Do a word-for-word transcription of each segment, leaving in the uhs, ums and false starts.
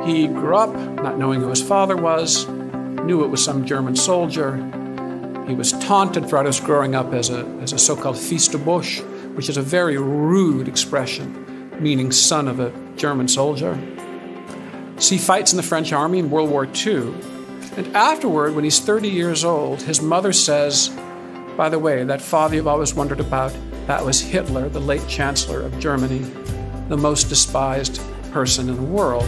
He grew up not knowing who his father was, knew it was some German soldier. He was taunted throughout his growing up as a, as a so-called fils de bouche, which is a very rude expression, meaning son of a German soldier. So he fights in the French army in World War Two. And afterward, when he's thirty years old, his mother says, by the way, that father you've always wondered about, that was Hitler, the late Chancellor of Germany, the most despised person in the world.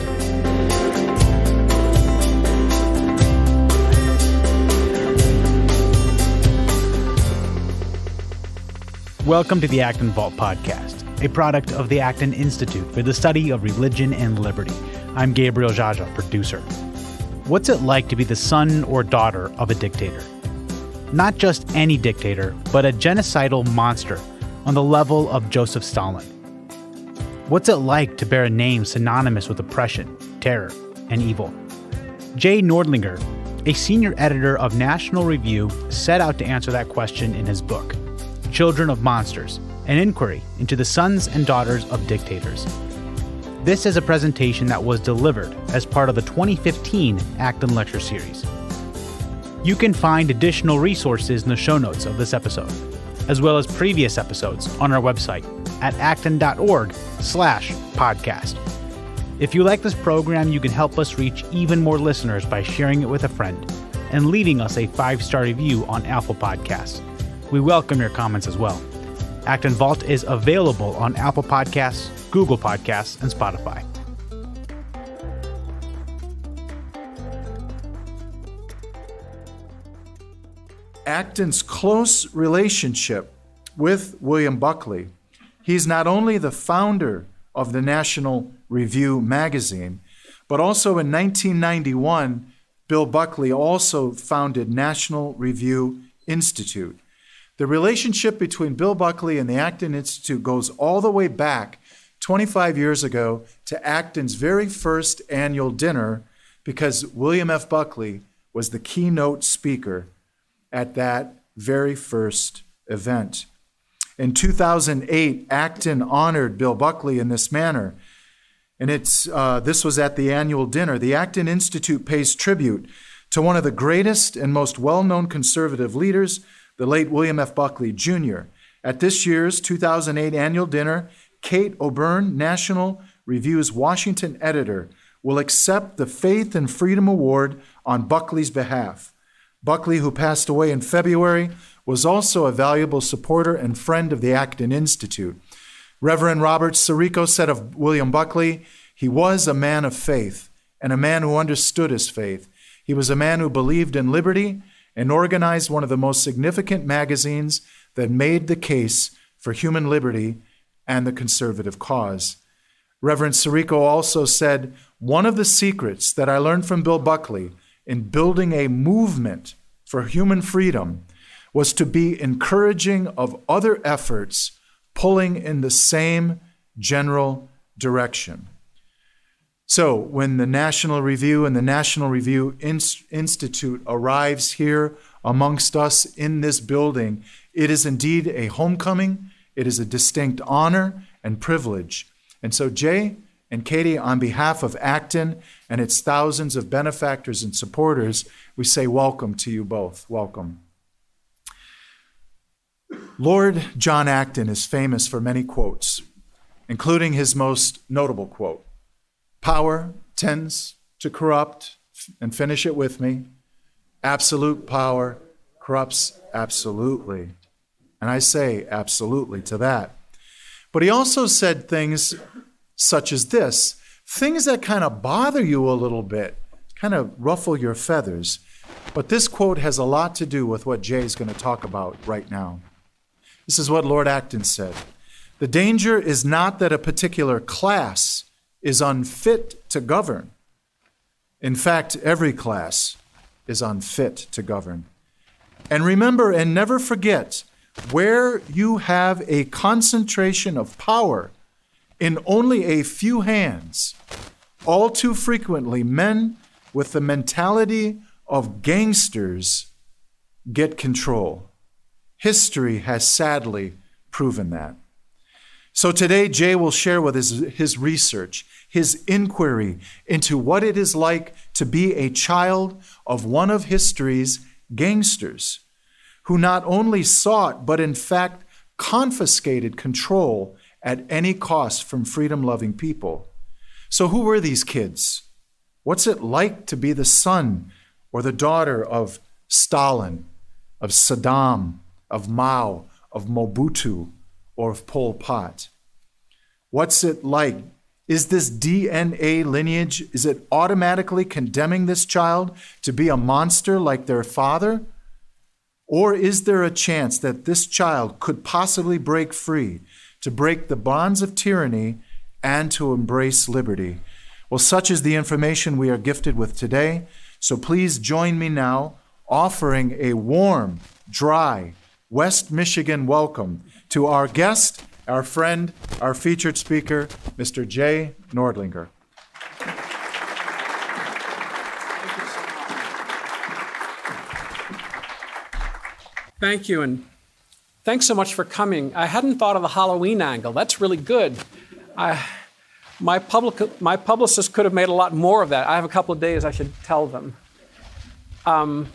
Welcome to the Acton Vault Podcast, a product of the Acton Institute for the Study of Religion and Liberty. I'm Gabriel Jaja, producer. What's it like to be the son or daughter of a dictator? Not just any dictator, but a genocidal monster on the level of Josef Stalin. What's it like to bear a name synonymous with oppression, terror, and evil? Jay Nordlinger, a senior editor of National Review, set out to answer that question in his book, Children of Monsters, an inquiry into the sons and daughters of dictators. This is a presentation that was delivered as part of the twenty fifteen Acton Lecture Series. You can find additional resources in the show notes of this episode, as well as previous episodes on our website at acton.org slash podcast. If you like this program, you can help us reach even more listeners by sharing it with a friend and leaving us a five-star review on Apple Podcasts. We welcome your comments as well. Acton Vault is available on Apple Podcasts, Google Podcasts, and Spotify. Acton's close relationship with William Buckley. He's not only the founder of the National Review magazine, but also in nineteen ninety-one, Bill Buckley also founded National Review Institute. The relationship between Bill Buckley and the Acton Institute goes all the way back twenty-five years ago to Acton's very first annual dinner, because William F. Buckley was the keynote speaker at that very first event. In two thousand eight, Acton honored Bill Buckley in this manner, and it's uh, this was at the annual dinner. The Acton Institute pays tribute to one of the greatest and most well-known conservative leaders, the late William F. Buckley, Junior At this year's two thousand eight annual dinner, Kate O'Byrne, National Review's Washington editor, will accept the Faith and Freedom Award on Buckley's behalf. Buckley, who passed away in February, was also a valuable supporter and friend of the Acton Institute. Reverend Robert Sirico said of William Buckley, he was a man of faith and a man who understood his faith. He was a man who believed in liberty and organized one of the most significant magazines that made the case for human liberty and the conservative cause. Reverend Sirico also said, one of the secrets that I learned from Bill Buckley in building a movement for human freedom was to be encouraging of other efforts pulling in the same general direction. So when the National Review and the National Review Institute arrives here amongst us in this building, it is indeed a homecoming. It is a distinct honor and privilege. And so Jay and Katie, on behalf of Acton and its thousands of benefactors and supporters, we say welcome to you both. Welcome. Lord John Acton is famous for many quotes, including his most notable quote, "Power tends to corrupt," and finish it with me, "absolute power corrupts absolutely." And I say absolutely to that. But he also said things such as this, things that kind of bother you a little bit, kind of ruffle your feathers. But this quote has a lot to do with what Jay's going to talk about right now. This is what Lord Acton said. "The danger is not that a particular class is unfit to govern. In fact, every class is unfit to govern. And remember and never forget, where you have a concentration of power in only a few hands, all too frequently men with the mentality of gangsters get control. History has sadly proven that." So today, Jay will share with us his research, his inquiry into what it is like to be a child of one of history's gangsters, who not only sought, but in fact confiscated control at any cost from freedom-loving people. So who were these kids? What's it like to be the son or the daughter of Stalin, of Saddam, of Mao, of Mobutu, or of Pol Pot? What's it like? Is this D N A lineage, is it automatically condemning this child to be a monster like their father? Or is there a chance that this child could possibly break free, to break the bonds of tyranny and to embrace liberty? Well, such is the information we are gifted with today. So please join me now offering a warm, dry, West Michigan welcome to our guest, our friend, our featured speaker, Mister Jay Nordlinger. Thank you, and thanks so much for coming. I hadn't thought of the Halloween angle. That's really good. I, my, public, my publicist could have made a lot more of that. I have a couple of days I should tell them. Um,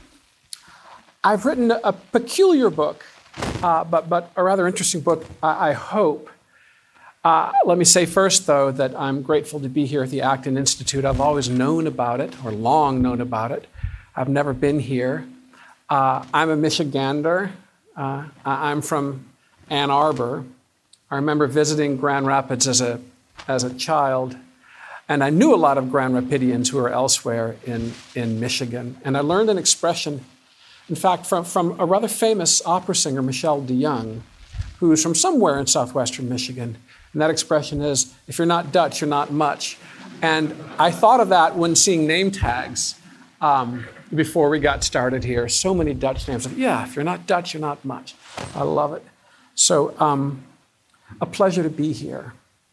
I've written a peculiar book, uh, but, but a rather interesting book, I, I hope. Uh, let me say first, though, that I'm grateful to be here at the Acton Institute. I've always known about it, or long known about it. I've never been here. Uh, I'm a Michigander. Uh, I'm from Ann Arbor. I remember visiting Grand Rapids as a, as a child, and I knew a lot of Grand Rapidians who were elsewhere in, in Michigan. And I learned an expression, in fact, from, from a rather famous opera singer, Michelle DeYoung, who's from somewhere in southwestern Michigan. And that expression is, if you're not Dutch, you're not much. And I thought of that when seeing name tags. Um, before we got started here. So many Dutch names. Yeah, if you're not Dutch, you're not much. I love it. So um, a pleasure to be here.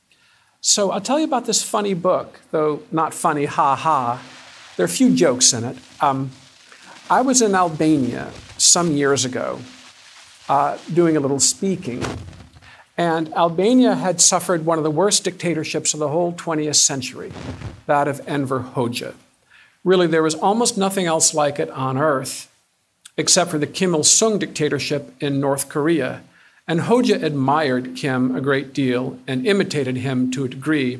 So I'll tell you about this funny book, though not funny, ha ha. There are a few jokes in it. Um, I was in Albania some years ago uh, doing a little speaking. And Albania had suffered one of the worst dictatorships of the whole twentieth century, that of Enver Hoxha. Really, there was almost nothing else like it on earth, except for the Kim Il-sung dictatorship in North Korea. And Hoxha admired Kim a great deal and imitated him to a degree.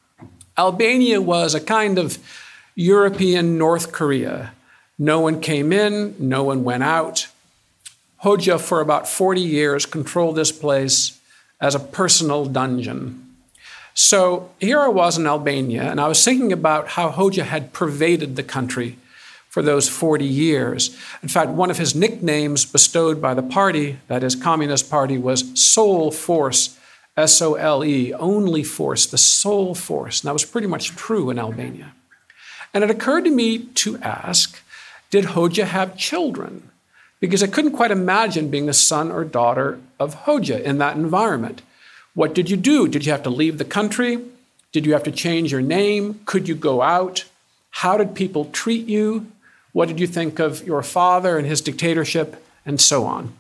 Albania was a kind of European North Korea. No one came in, no one went out. Hoxha, for about forty years, controlled this place as a personal dungeon. So here I was in Albania, and I was thinking about how Hoxha had pervaded the country for those forty years. In fact, one of his nicknames bestowed by the party, that is, Communist Party, was Sole Force, S O L E, only force, the sole force. And that was pretty much true in Albania. And it occurred to me to ask, did Hoxha have children? Because I couldn't quite imagine being the son or daughter of Hoxha in that environment. What did you do? Did you have to leave the country? Did you have to change your name? Could you go out? How did people treat you? What did you think of your father and his dictatorship? And so on.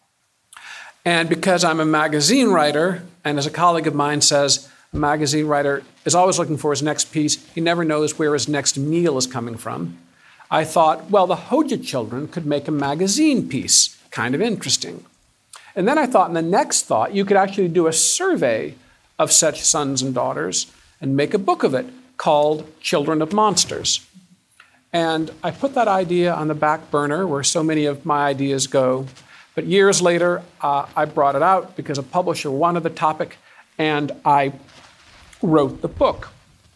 And because I'm a magazine writer, and as a colleague of mine says, a magazine writer is always looking for his next piece. He never knows where his next meal is coming from. I thought, well, the Hoxha children could make a magazine piece. Kind of interesting. And then I thought, in the next thought, you could actually do a survey of such sons and daughters and make a book of it called Children of Monsters. And I put that idea on the back burner, where so many of my ideas go. But years later, uh, I brought it out because a publisher wanted the topic, and I wrote the book.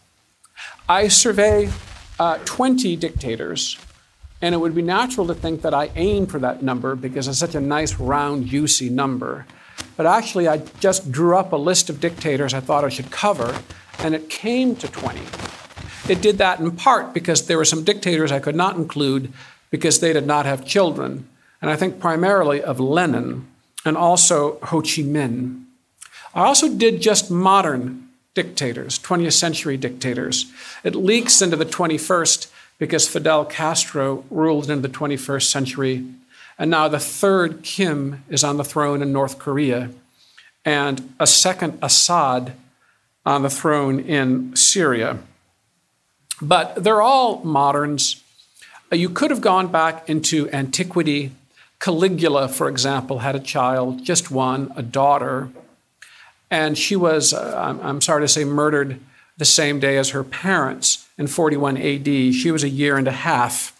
I survey uh, twenty dictators. And it would be natural to think that I aimed for that number because it's such a nice, round, juicy number. But actually, I just drew up a list of dictators I thought I should cover, and it came to twenty. It did that in part because there were some dictators I could not include because they did not have children. And I think primarily of Lenin and also Ho Chi Minh. I also did just modern dictators, twentieth century dictators. It leaks into the twenty-first because Fidel Castro ruled into the twenty-first century, and now the third Kim is on the throne in North Korea. and a second Assad on the throne in Syria. But they're all moderns. You could have gone back into antiquity. Caligula, for example, had a child, just one, a daughter, and she was, uh, I'm, I'm sorry to say, murdered the same day as her parents in forty-one A D. She was a year and a half.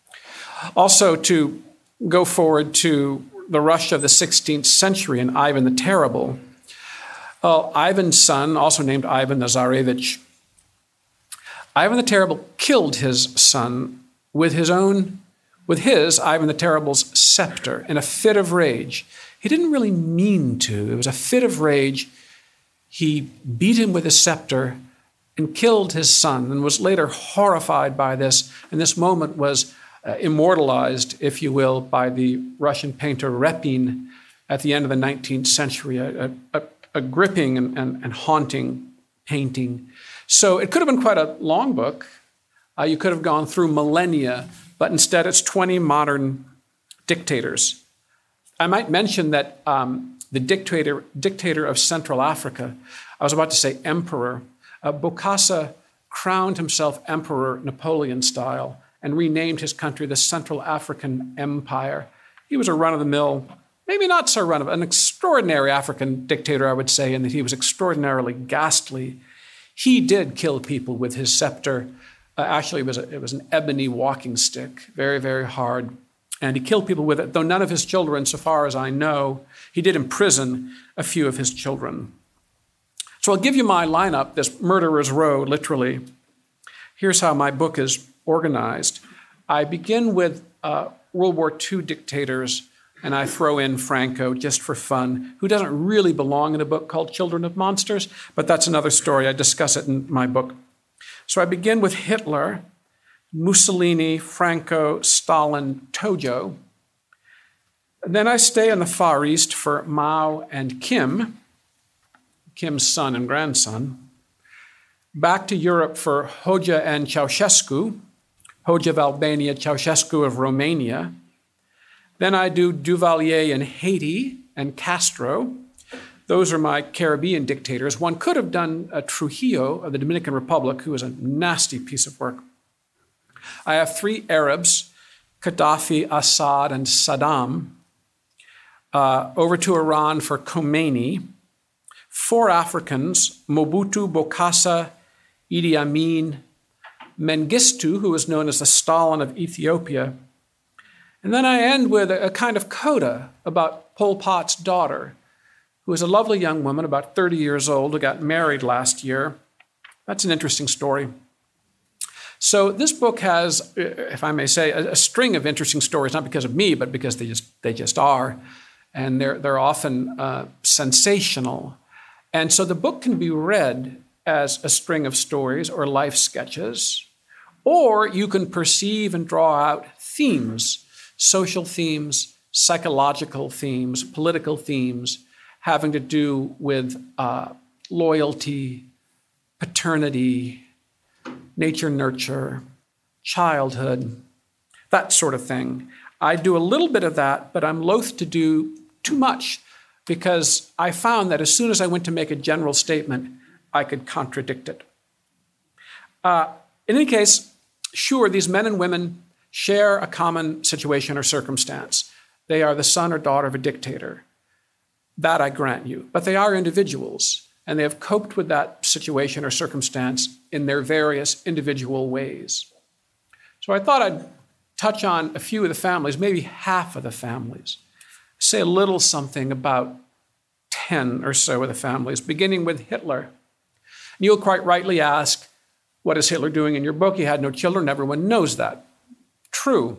Also, to go forward to the Russia of the sixteenth century and Ivan the Terrible. Well, Ivan's son, also named Ivan the Tsarevich, Ivan the Terrible killed his son with his own, with his, Ivan the Terrible's, scepter in a fit of rage. He didn't really mean to. It was a fit of rage. He beat him with his scepter and killed his son, and was later horrified by this. And this moment was uh, immortalized, if you will, by the Russian painter Repin at the end of the nineteenth century, a, a, a gripping and, and, and haunting painting. So it could have been quite a long book. Uh, you could have gone through millennia, but instead it's twenty modern dictators. I might mention that um, the dictator, dictator of Central Africa, I was about to say emperor, uh, Bokassa crowned himself emperor Napoleon style and renamed his country the Central African Empire. He was a run-of-the-mill, maybe not so run of an extraordinary African dictator, I would say, in that he was extraordinarily ghastly. He did kill people with his scepter. Uh, actually, it was, a, it was an ebony walking stick, very, very hard. And he killed people with it, though none of his children, so far as I know. He did imprison a few of his children. So I'll give you my lineup, this murderer's row, literally. Here's how my book is organized. I begin with uh, World War Two dictators, and I throw in Franco just for fun, who doesn't really belong in a book called Children of Monsters, but that's another story. I discuss it in my book. So I begin with Hitler, Mussolini, Franco, Stalin, Tojo. Then I stay in the Far East for Mao and Kim, Kim's son and grandson. Back to Europe for Hoxha and Ceausescu, Hoxha of Albania, Ceausescu of Romania. Then I do Duvalier in Haiti and Castro. Those are my Caribbean dictators. One could have done a Trujillo of the Dominican Republic, who was a nasty piece of work. I have three Arabs, Gaddafi, Assad, and Saddam. Uh, over to Iran for Khomeini. Four Africans, Mobutu, Bokassa, Idi Amin, Mengistu, who was known as the Stalin of Ethiopia. And then I end with a, a kind of coda about Pol Pot's daughter, who is a lovely young woman, about thirty years old, who got married last year. That's an interesting story. So this book has, if I may say, a, a string of interesting stories, not because of me, but because they just they just are. And they're, they're often uh, sensational. And so the book can be read as a string of stories or life sketches, or you can perceive and draw out themes, social themes, psychological themes, political themes, having to do with uh, loyalty, paternity, nature, nurture, childhood, that sort of thing. I do a little bit of that, but I'm loath to do too much because I found that as soon as I went to make a general statement, I could contradict it. Uh, in any case, sure, these men and women share a common situation or circumstance. They are the son or daughter of a dictator. That I grant you. But they are individuals, and they have coped with that situation or circumstance in their various individual ways. So I thought I'd touch on a few of the families, maybe half of the families, say a little something about ten or so of the families, beginning with Hitler. And you'll quite rightly ask, what is Hitler doing in your book? He had no children. Everyone knows that. True,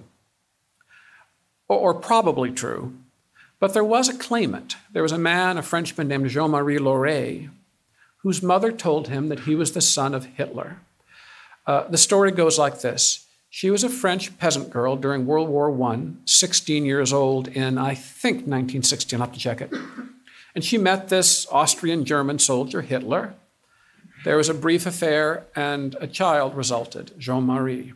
or, or probably true. But there was a claimant. There was a man, a Frenchman named Jean-Marie Laurey, whose mother told him that he was the son of Hitler. Uh, the story goes like this. She was a French peasant girl during World War One, sixteen years old in, I think, nineteen sixty. I'll have to check it. And she met this Austrian-German soldier, Hitler. There was a brief affair, and a child resulted, Jean-Marie.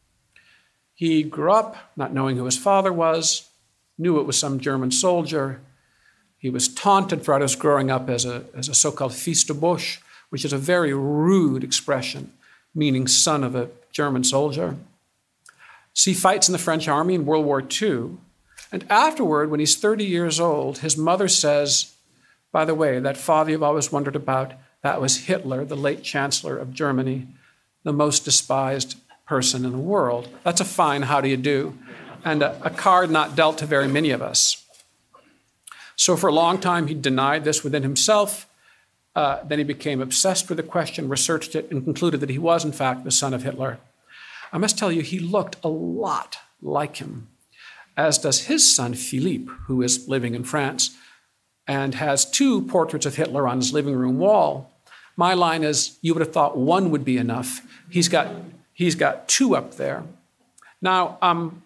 He grew up not knowing who his father was, knew it was some German soldier. He was taunted throughout his growing up as a, as a so-called fils de bouche, which is a very rude expression, meaning son of a German soldier. So he fights in the French army in World War Two. And afterward, when he's thirty years old, his mother says, by the way, that father you've always wondered about, that was Hitler, the late Chancellor of Germany, the most despised person in the world. That's a fine how do you do, and a, a card not dealt to very many of us. So for a long time, he denied this within himself. Uh, then he became obsessed with the question, researched it, and concluded that he was, in fact, the son of Hitler. I must tell you, he looked a lot like him, as does his son, Philippe, who is living in France and has two portraits of Hitler on his living room wall. My line is, you would have thought one would be enough. He's got, he's got two up there. Now, um,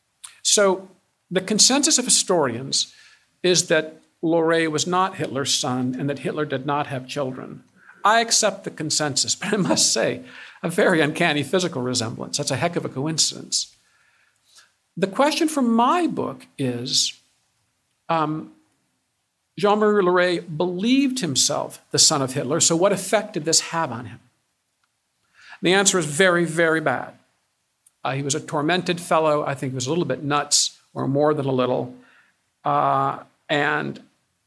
so the consensus of historians is that Laurey was not Hitler's son and that Hitler did not have children. I accept the consensus, but I must say, a very uncanny physical resemblance. That's a heck of a coincidence. The question for my book is, um, Jean-Marie Laurey believed himself the son of Hitler, so what effect did this have on him? And the answer is very, very bad. Uh, he was a tormented fellow. I think he was a little bit nuts, or more than a little. Uh, and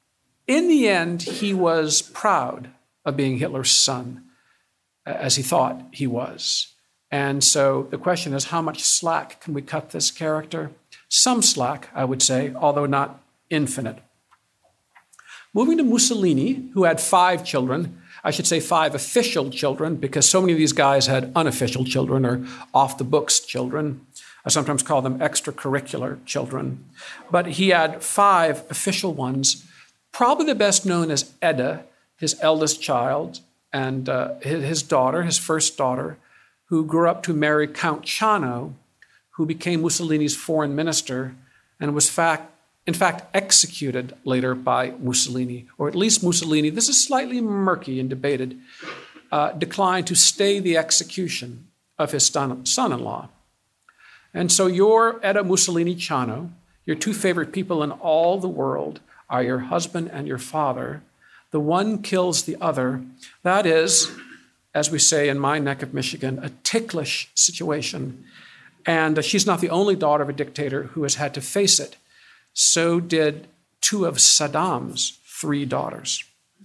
in the end, he was proud of being Hitler's son, as he thought he was. And so the question is, how much slack can we cut this character? Some slack, I would say, although not infinite. Moving to Mussolini, who had five children, I should say five official children, because so many of these guys had unofficial children or off-the-books children. I sometimes call them extracurricular children. But he had five official ones, probably the best known as Edda, his eldest child, and uh, his daughter, his first daughter, who grew up to marry Count Ciano, who became Mussolini's foreign minister and was fact, in fact executed later by Mussolini, or at least Mussolini, this is slightly murky and debated, uh, declined to stay the execution of his son-in-law. And so your Edda Mussolini Ciano, your two favorite people in all the world, are your husband and your father. The one kills the other. That is, as we say in my neck of Michigan, a ticklish situation. And uh, she's not the only daughter of a dictator who has had to face it. So did two of Saddam's three daughters.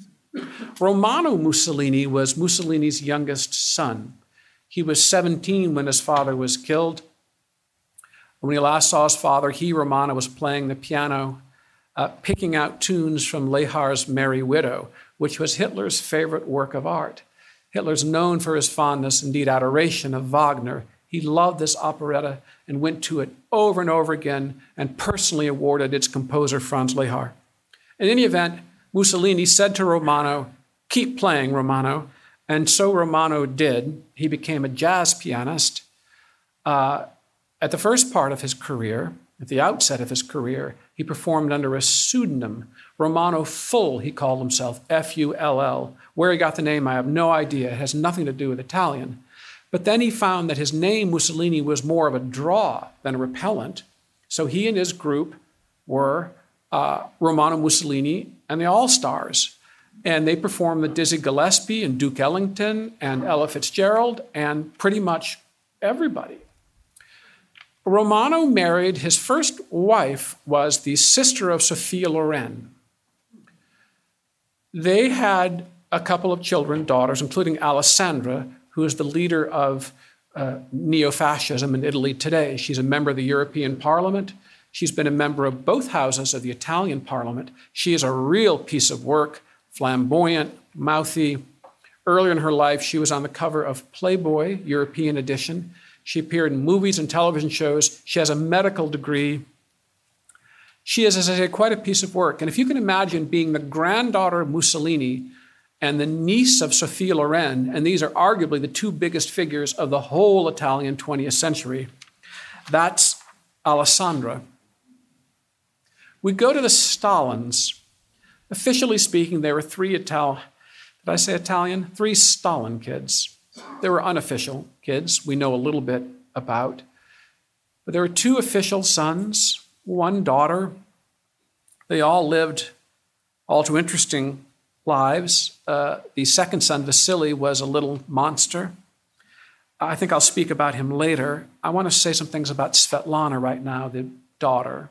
Romano Mussolini was Mussolini's youngest son. He was seventeen when his father was killed. When he last saw his father, he, Romano, was playing the piano, uh, picking out tunes from Lehar's Merry Widow, which was Hitler's favorite work of art. Hitler's known for his fondness, indeed adoration, of Wagner. He loved this operetta and went to it over and over again and personally awarded its composer, Franz Lehar. In any event, Mussolini said to Romano, "Keep playing, Romano." And so Romano did. He became a jazz pianist. Uh, at the first part of his career, at the outset of his career, he performed under a pseudonym. Romano Full, he called himself, F U L L. Where he got the name, I have no idea. It has nothing to do with Italian. But then he found that his name, Mussolini, was more of a draw than a repellent. So he and his group were uh, Romano Mussolini and the All-Stars. And they performed the Dizzy Gillespie and Duke Ellington and Ella Fitzgerald and pretty much everybody. Romano married, his first wife was the sister of Sophia Loren. They had a couple of children, daughters, including Alessandra, who is the leader of uh, neo-fascism in Italy today. She's a member of the European Parliament. She's been a member of both houses of the Italian Parliament. She is a real piece of work, flamboyant, mouthy. Earlier in her life, she was on the cover of Playboy, European edition. She appeared in movies and television shows. She has a medical degree. She is, as I say, quite a piece of work. And if you can imagine being the granddaughter of Mussolini and the niece of Sophia Loren, and these are arguably the two biggest figures of the whole Italian twentieth century, that's Alessandra. We go to the Stalins. Officially speaking, there were three Ital- did I say Italian? Three Stalin kids. There were unofficial kids we know a little bit about. But there were two official sons, one daughter. They all lived all too interesting lives. Uh, the second son, Vasily, was a little monster. I think I'll speak about him later. I want to say some things about Svetlana right now, the daughter.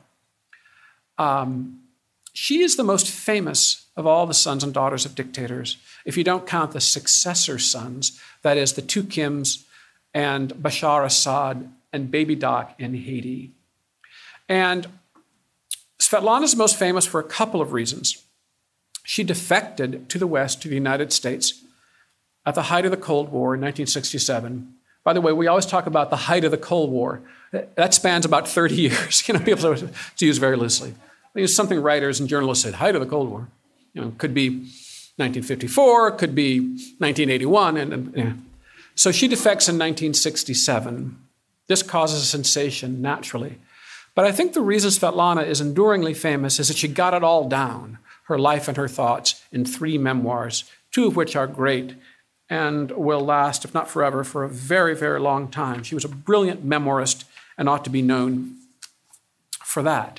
Um, she is the most famous of all the sons and daughters of dictators, if you don't count the successor sons, that is, the two Kims and Bashar Assad and Baby Doc in Haiti. And Svetlana is most famous for a couple of reasons. She defected to the West, to the United States, at the height of the Cold War in nineteen sixty-seven. By the way, we always talk about the height of the Cold War. That spans about thirty years. You know, people to, to use very loosely. It's something writers and journalists said, height of the Cold War. You know, could be nineteen fifty-four, could be nineteen eighty-one. And, and yeah. So she defects in nineteen sixty-seven. This causes a sensation, naturally. But I think the reason Svetlana is enduringly famous is that she got it all down, her life and her thoughts, in three memoirs, two of which are great and will last, if not forever, for a very, very long time. She was a brilliant memoirist and ought to be known for that.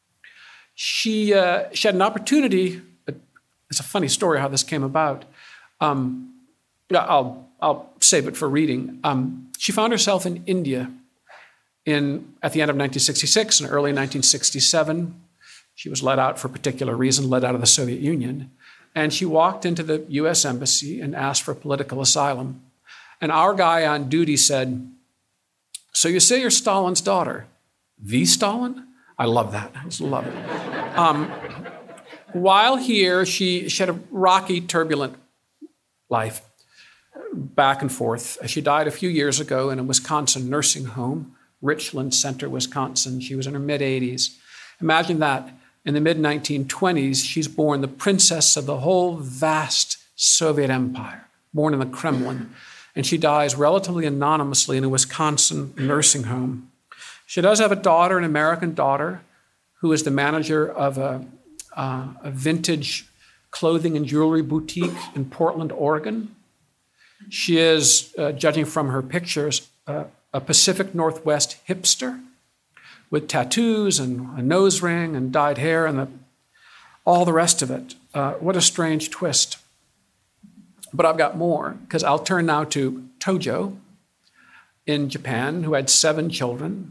She, uh, she had an opportunity. It's a funny story how this came about. Um, yeah, I'll, I'll save it for reading. Um, she found herself in India in, at the end of nineteen sixty-six and early nineteen sixty-seven. She was let out for a particular reason, let out of the Soviet Union. And she walked into the U S embassy and asked for political asylum. And our guy on duty said, "So you say you're Stalin's daughter? The Stalin?" I love that. I just love it. Um, while here, she, she had a rocky, turbulent life, back and forth. She died a few years ago in a Wisconsin nursing home, Richland Center, Wisconsin. She was in her mid-eighties. Imagine that. In the mid nineteen twenties, she's born the princess of the whole vast Soviet empire, born in the Kremlin. And she dies relatively anonymously in a Wisconsin nursing home. She does have a daughter, an American daughter, who is the manager of a, uh, a vintage clothing and jewelry boutique in Portland, Oregon. She is, uh, judging from her pictures, uh, a Pacific Northwest hipster with tattoos and a nose ring and dyed hair and the, all the rest of it. Uh, what a strange twist. But I've got more, because I'll turn now to Tojo in Japan, who had seven children.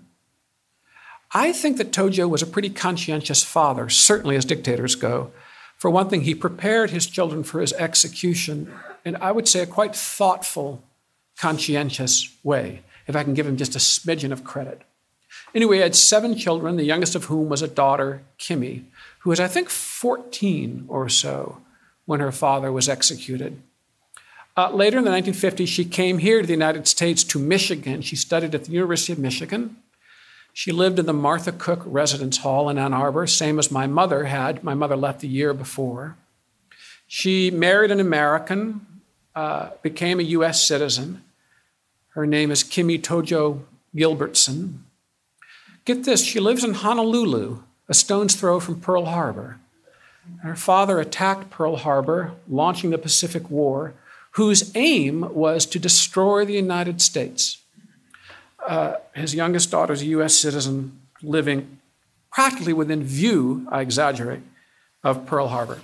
I think that Tojo was a pretty conscientious father, certainly as dictators go. For one thing, he prepared his children for his execution in, I would say, a quite thoughtful, conscientious way, if I can give him just a smidgen of credit. Anyway, he had seven children, the youngest of whom was a daughter, Kimmy, who was, I think, fourteen or so when her father was executed. Uh, later in the nineteen fifties, she came here to the United States, to Michigan. She studied at the University of Michigan. She lived in the Martha Cook Residence Hall in Ann Arbor, same as my mother had. My mother left the year before. She married an American, uh, became a U S citizen. Her name is Kimmy Tojo Gilbertson. Get this, she lives in Honolulu, a stone's throw from Pearl Harbor. Her father attacked Pearl Harbor, launching the Pacific War, whose aim was to destroy the United States. Uh, his youngest daughter is a U S citizen living practically within view, I exaggerate, of Pearl Harbor.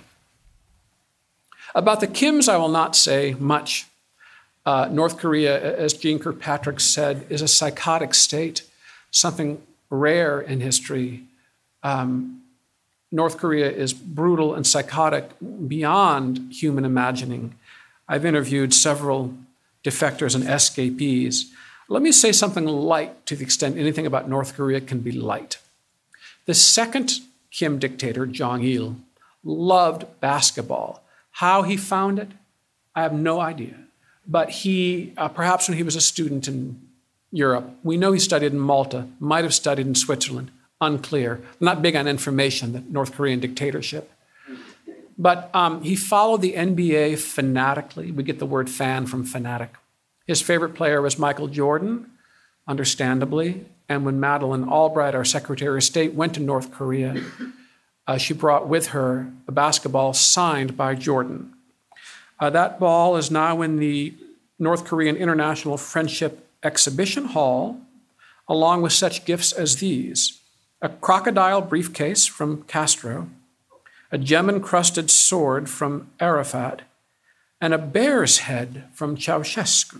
About the Kims, I will not say much. Uh, North Korea, as Jeane Kirkpatrick said, is a psychotic state, something rare in history. Um, North Korea is brutal and psychotic beyond human imagining. I've interviewed several defectors and escapees. Let me say something light, to the extent anything about North Korea can be light. The second Kim dictator, Jong-il, loved basketball. How he found it, I have no idea. But he, uh, perhaps when he was a student in Europe, we know he studied in Malta, might have studied in Switzerland, unclear. Not big on information, the North Korean dictatorship. But um, he followed the N B A fanatically. We get the word fan from fanatic. His favorite player was Michael Jordan, understandably. And when Madeleine Albright, our Secretary of State, went to North Korea, uh, she brought with her a basketball signed by Jordan. Uh, that ball is now in the North Korean International Friendship Exhibition Hall, along with such gifts as these: a crocodile briefcase from Castro, a gem-encrusted sword from Arafat, and a bear's head from Ceausescu.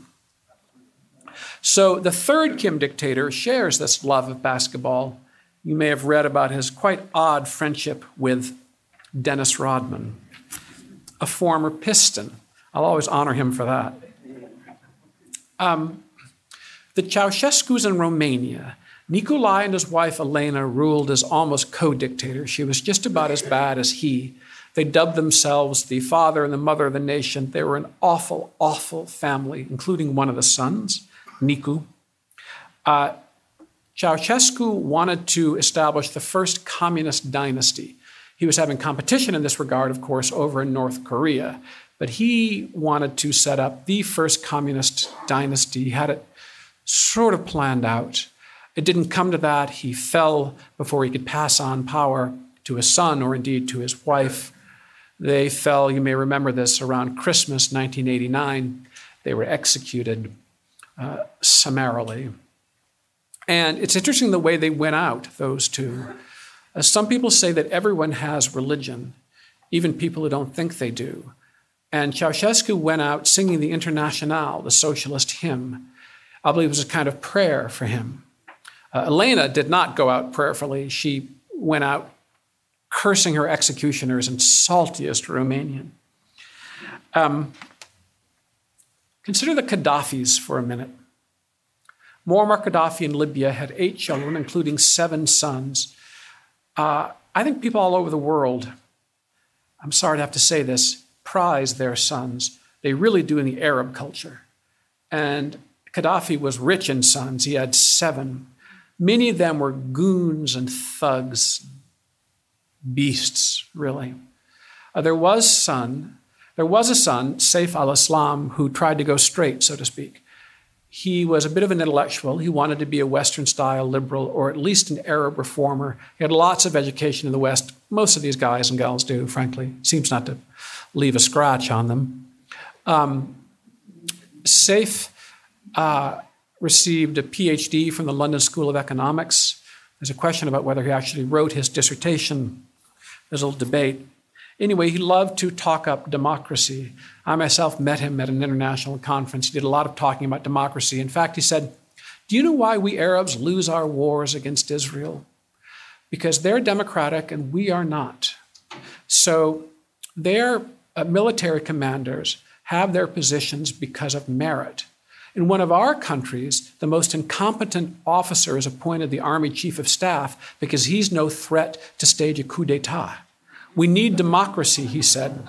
So the third Kim dictator shares this love of basketball. You may have read about his quite odd friendship with Dennis Rodman, a former Piston. I'll always honor him for that. Um, the Ceausescus in Romania, Nicolae and his wife Elena ruled as almost co-dictators. She was just about as bad as he. They dubbed themselves the father and the mother of the nation. They were an awful, awful family, including one of the sons, Nicu. Uh, Ceausescu wanted to establish the first communist dynasty. He was having competition in this regard, of course, over in North Korea. But he wanted to set up the first communist dynasty. He had it sort of planned out. It didn't come to that. He fell before he could pass on power to his son or indeed to his wife. They fell, you may remember this, around Christmas nineteen eighty-nine. They were executed uh, summarily. And it's interesting the way they went out, those two. Uh, some people say that everyone has religion, even people who don't think they do. And Ceausescu went out singing the Internationale, the socialist hymn. I believe it was a kind of prayer for him. Uh, Elena did not go out prayerfully. She went out cursing her executioners in saltiest Romanian. Um, consider the Gaddafis for a minute. Muammar Gaddafi in Libya had eight children, including seven sons. Uh, I think people all over the world, I'm sorry to have to say this, prize their sons. They really do in the Arab culture. And Gaddafi was rich in sons. He had seven. Many of them were goons and thugs, beasts, really. Uh, there was son, there was a son, Saif al-Islam, who tried to go straight, so to speak. He was a bit of an intellectual. He wanted to be a Western-style liberal, or at least an Arab reformer. He had lots of education in the West. Most of these guys and gals do, frankly. Seems not to leave a scratch on them. Um, Saif uh, received a P H D from the London School of Economics. There's a question about whether he actually wrote his dissertation. There's a little debate. Anyway, he loved to talk up democracy. I myself met him at an international conference. He did a lot of talking about democracy. In fact, he said, do you know why we Arabs lose our wars against Israel? Because they're democratic and we are not. So their uh, military commanders have their positions because of merit. In one of our countries, the most incompetent officer is appointed the Army Chief of Staff because he's no threat to stage a coup d'etat. We need democracy, he said.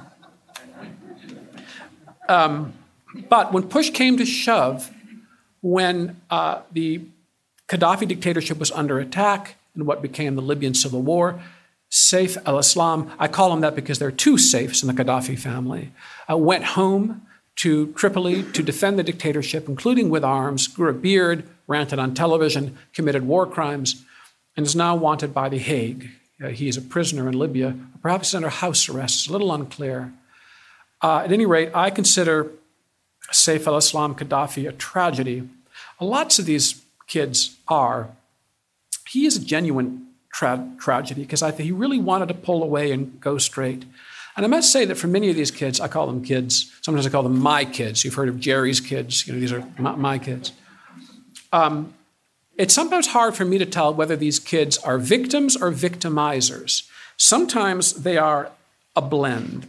Um, but when push came to shove, when uh, the Gaddafi dictatorship was under attack in what became the Libyan civil war, Saif al-Islam, I call him that because there are two Saifs in the Gaddafi family, uh, went home to Tripoli to defend the dictatorship, including with arms, grew a beard, ranted on television, committed war crimes, and is now wanted by The Hague. Uh, he is a prisoner in Libya, or perhaps he's under house arrest. It's a little unclear. Uh, at any rate, I consider Saif al-Islam Gaddafi a tragedy. Uh, lots of these kids are. He is a genuine tra tragedy because I think he really wanted to pull away and go straight. And I must say that for many of these kids, I call them kids. Sometimes I call them my kids. You've heard of Jerry's kids. You know, these are my, my kids. Um, It's sometimes hard for me to tell whether these kids are victims or victimizers. Sometimes they are a blend.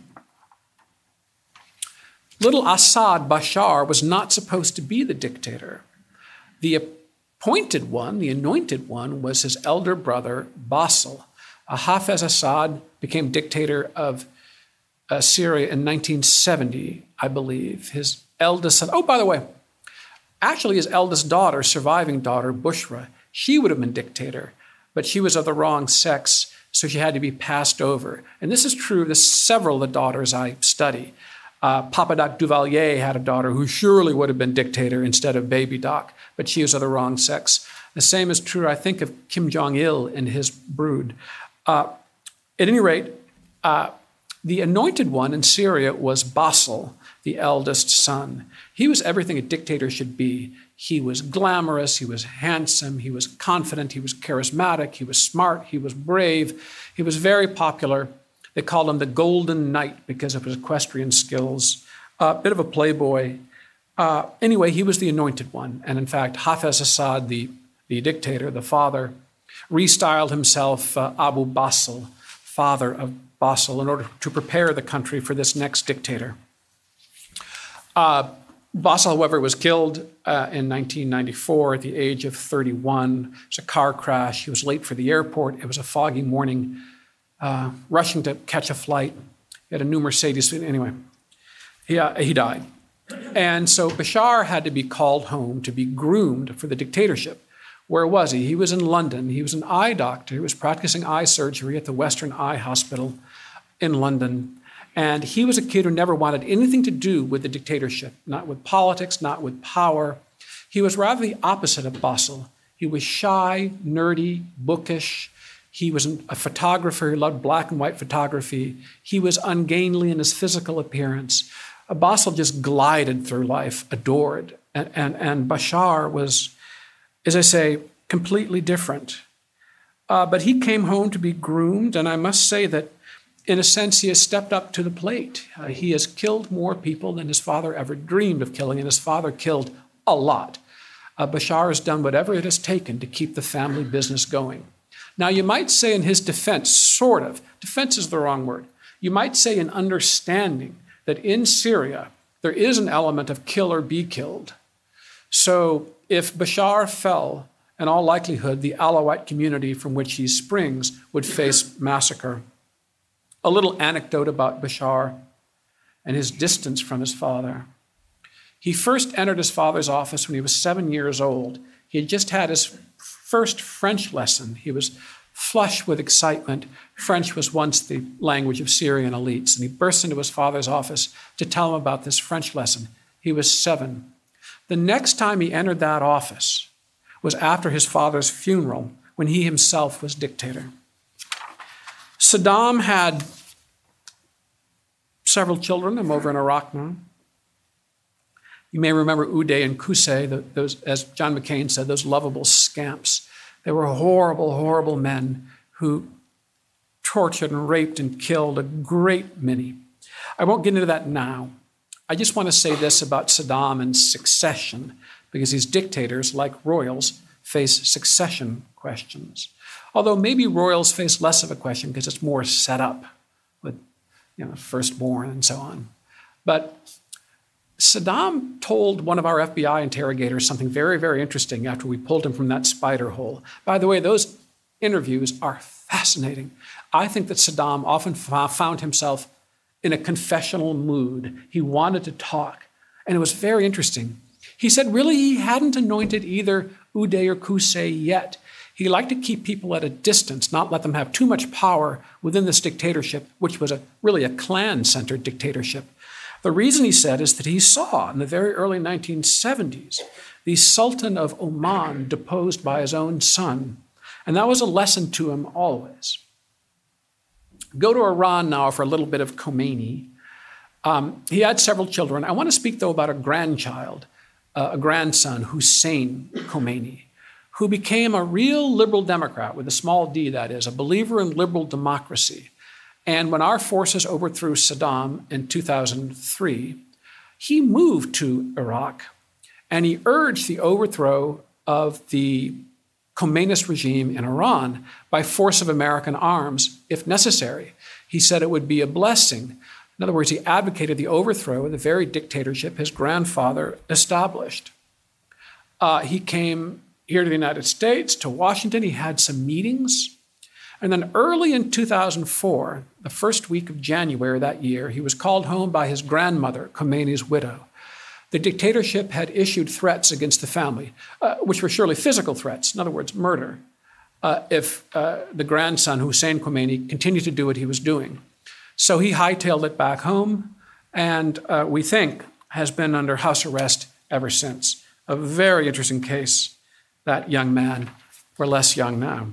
Little Assad Bashar was not supposed to be the dictator. The appointed one, the anointed one, was his elder brother, Basil. Uh, Hafez Assad became dictator of uh, Syria in nineteen seventy, I believe. His eldest son, oh, by the way, actually, his eldest daughter, surviving daughter, Bushra, she would have been dictator, but she was of the wrong sex, so she had to be passed over. And this is true of several of the daughters I study. Uh, Papa Doc Duvalier had a daughter who surely would have been dictator instead of Baby Doc, but she was of the wrong sex. The same is true, I think, of Kim Jong-il and his brood. Uh, at any rate, uh, the anointed one in Syria was Basil, the eldest son. He was everything a dictator should be. He was glamorous, he was handsome, he was confident, he was charismatic, he was smart, he was brave, he was very popular. They called him the Golden Knight because of his equestrian skills. A uh, bit of a playboy. Uh, anyway, he was the anointed one. And in fact, Hafez Assad, the, the dictator, the father, restyled himself uh, Abu Basel, father of Basel, in order to prepare the country for this next dictator. Uh, Basel, however, was killed uh, in nineteen ninety-four at the age of thirty-one. It was a car crash. He was late for the airport. It was a foggy morning, uh, rushing to catch a flight. He had a new Mercedes. Anyway, he, uh, he died. And so Bashar had to be called home to be groomed for the dictatorship. Where was he? He was in London. He was an eye doctor. He was practicing eye surgery at the Western Eye Hospital in London. And he was a kid who never wanted anything to do with the dictatorship, not with politics, not with power. He was rather the opposite of Basel. He was shy, nerdy, bookish. He was a photographer. He loved black and white photography. He was ungainly in his physical appearance. Basel just glided through life, adored. And, and, and Bashar was, as I say, completely different. Uh, but he came home to be groomed, and I must say that in a sense, he has stepped up to the plate. Uh, he has killed more people than his father ever dreamed of killing, and his father killed a lot. Uh, Bashar has done whatever it has taken to keep the family business going. Now, you might say in his defense, sort of, defense is the wrong word. You might say in understanding that in Syria, there is an element of kill or be killed. So if Bashar fell, in all likelihood, the Alawite community from which he springs would face massacre. A little anecdote about Bashar and his distance from his father. He first entered his father's office when he was seven years old. He had just had his first French lesson. He was flush with excitement. French was once the language of Syrian elites, and he burst into his father's office to tell him about this French lesson. He was seven. The next time he entered that office was after his father's funeral, when he himself was dictator. Saddam had several children. I'm over in Iraq now. You may remember Uday and Qusay, those, as John McCain said, those lovable scamps. They were horrible, horrible men who tortured and raped and killed a great many. I won't get into that now. I just want to say this about Saddam and succession, because these dictators, like royals, face succession questions. Although maybe royals face less of a question because it's more set up with, you know, firstborn and so on. But Saddam told one of our F B I interrogators something very, very interesting after we pulled him from that spider hole. By the way, those interviews are fascinating. I think that Saddam often found himself in a confessional mood. He wanted to talk, and it was very interesting. He said really he hadn't anointed either Uday or Qusay yet. He liked to keep people at a distance, not let them have too much power within this dictatorship, which was a, really a clan-centered dictatorship. The reason, he said, is that he saw in the very early nineteen seventies the Sultan of Oman deposed by his own son, and that was a lesson to him always. Go to Iran now for a little bit of Khomeini. Um, he had several children. I want to speak, though, about a grandchild, uh, a grandson, Hussein Khomeini, who became a real liberal Democrat, with a small d, that is, a believer in liberal democracy. And when our forces overthrew Saddam in two thousand three, he moved to Iraq, and he urged the overthrow of the Khomeinist regime in Iran by force of American arms, if necessary. He said it would be a blessing. In other words, he advocated the overthrow of the very dictatorship his grandfather established. Uh, he came here to the United States, to Washington. He had some meetings. And then early in two thousand four, the first week of January that year, he was called home by his grandmother, Khomeini's widow. The dictatorship had issued threats against the family, uh, which were surely physical threats, in other words, murder, uh, if uh, the grandson, Hussein Khomeini, continued to do what he was doing. So he hightailed it back home, and uh, we think has been under house arrest ever since. A very interesting case, that young man. We're less young now.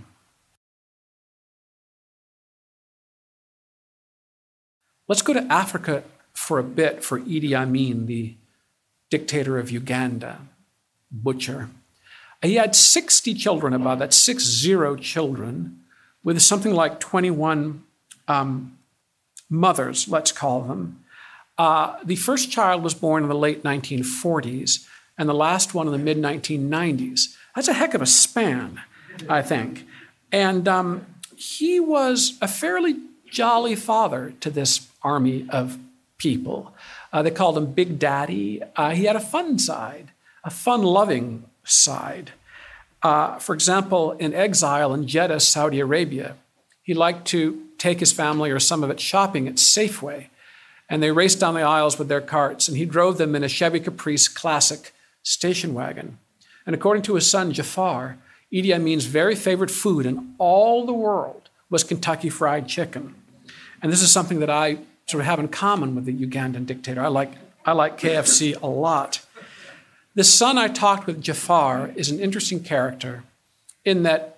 Let's go to Africa for a bit for Idi Amin, the dictator of Uganda, butcher. He had sixty children, about that, six zero children, with something like twenty-one um, mothers, let's call them. Uh, the first child was born in the late nineteen forties, and the last one in the mid nineteen nineties. That's a heck of a span, I think. And um, he was a fairly jolly father to this army of people. Uh, they called him Big Daddy. Uh, he had a fun side, a fun-loving side. Uh, for example, in exile in Jeddah, Saudi Arabia, he liked to take his family or some of it shopping at Safeway, and they raced down the aisles with their carts, and he drove them in a Chevy Caprice Classic station wagon. And according to his son, Jafar, Idi Amin's very favorite food in all the world was Kentucky Fried Chicken. And this is something that I sort of have in common with the Ugandan dictator. I like, I like K F C a lot. The son I talked with, Jafar, is an interesting character in that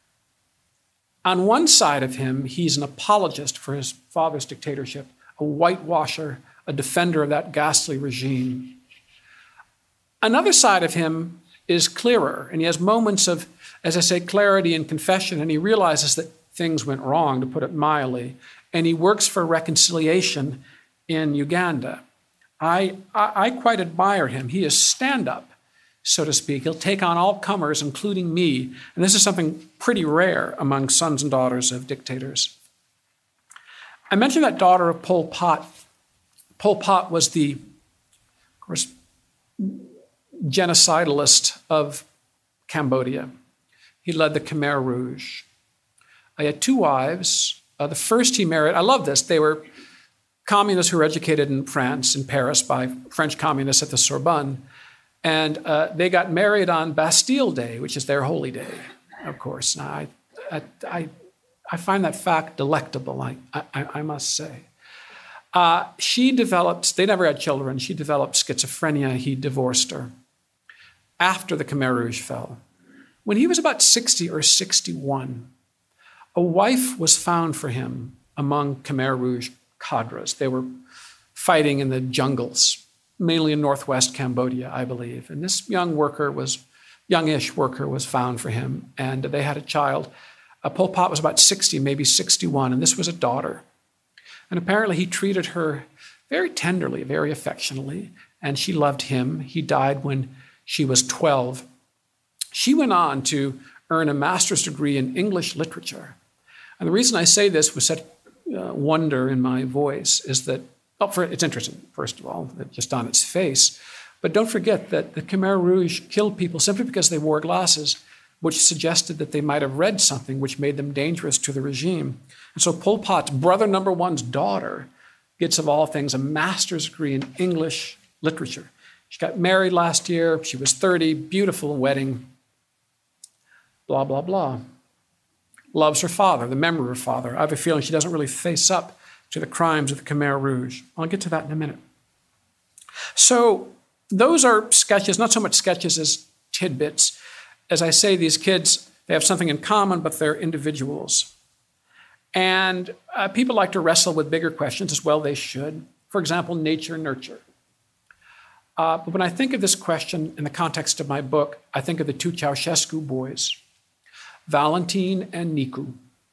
on one side of him, he's an apologist for his father's dictatorship, a whitewasher, a defender of that ghastly regime. Another side of him is clearer, and he has moments of, as I say, clarity and confession, and he realizes that things went wrong, to put it mildly, and he works for reconciliation in Uganda. I, I, I quite admire him. He is stand-up, so to speak. He'll take on all comers, including me, and this is something pretty rare among sons and daughters of dictators. I mentioned that daughter of Pol Pot. Pol Pot was the, of course, genocidalist of Cambodia. He led the Khmer Rouge. I had two wives. Uh, the first he married, I love this, they were communists who were educated in France, in Paris, by French communists at the Sorbonne. And uh, they got married on Bastille Day, which is their holy day, of course. Now, I, I, I, I find that fact delectable, I, I, I must say. Uh, she developed, they never had children, she developed schizophrenia, he divorced her after the Khmer Rouge fell. When he was about sixty or sixty-one, a wife was found for him among Khmer Rouge cadres. They were fighting in the jungles, mainly in northwest Cambodia, I believe. And this young worker was, youngish worker was found for him, and they had a child. Uh, Pol Pot was about sixty, maybe sixty-one, and this was a daughter. And apparently he treated her very tenderly, very affectionately, and she loved him. He died when she was twelve. She went on to earn a master's degree in English literature. And the reason I say this with such uh, wonder in my voice is that, well, for, it's interesting, first of all, just on its face. But don't forget that the Khmer Rouge killed people simply because they wore glasses, which suggested that they might have read something which made them dangerous to the regime. And so Pol Pot's brother number one's daughter gets, of all things, a master's degree in English literature. She got married last year. She was thirty, beautiful wedding, blah, blah, blah. Loves her father, the memory of her father. I have a feeling she doesn't really face up to the crimes of the Khmer Rouge. I'll get to that in a minute. So those are sketches, not so much sketches as tidbits. As I say, these kids, they have something in common, but they're individuals. And uh, people like to wrestle with bigger questions, as well they should. For example, nature, nurture. Uh, but when I think of this question in the context of my book, I think of the two Ceausescu boys, Valentin and Nicu.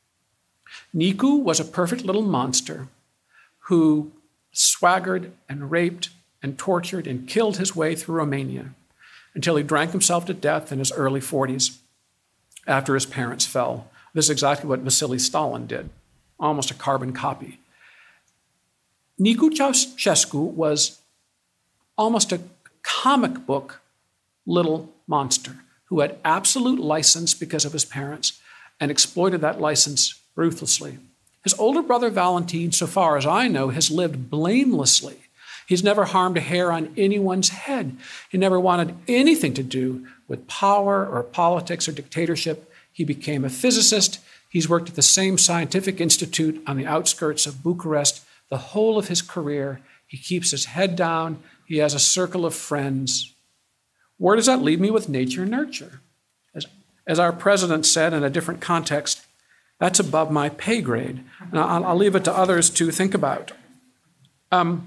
Nicu was a perfect little monster who swaggered and raped and tortured and killed his way through Romania until he drank himself to death in his early forties after his parents fell. This is exactly what Vasily Stalin did, almost a carbon copy. Nicu Ceausescu was almost a comic book little monster who had absolute license because of his parents and exploited that license ruthlessly. His older brother Valentin, so far as I know, has lived blamelessly. He's never harmed a hair on anyone's head. He never wanted anything to do with power or politics or dictatorship. He became a physicist. He's worked at the same scientific institute on the outskirts of Bucharest the whole of his career. He keeps his head down. He has a circle of friends. Where does that leave me with nature and nurture? As, as our president said in a different context, that's above my pay grade. And I'll, I'll leave it to others to think about. Um,